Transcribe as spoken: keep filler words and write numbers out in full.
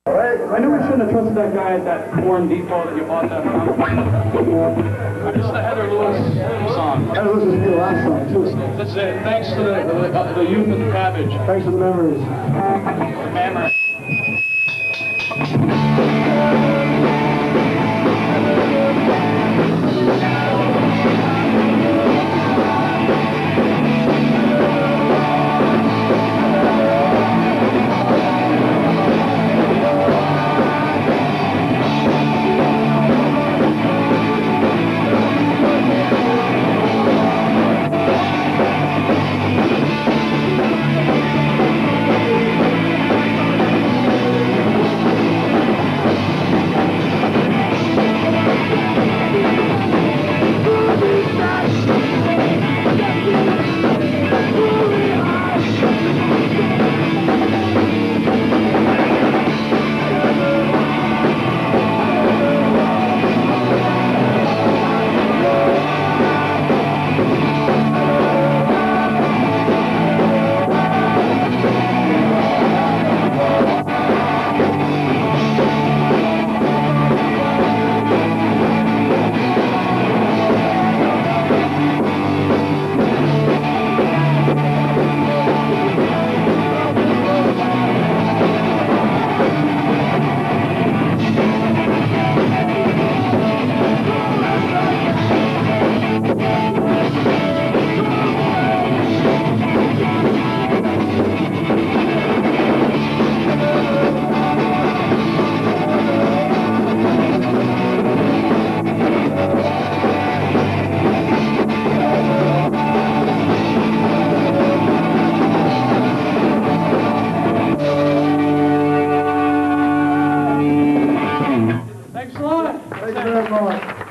I knew we shouldn't have trusted that guy at that Foreign Depot that you bought that from. This is the Heather Lewis song. Heather Lewis is the last song, too. This is it. Thanks to the, the, the youth of the cabbage. Thanks for the memories. The memories. Thanks a lot. Thank you very much.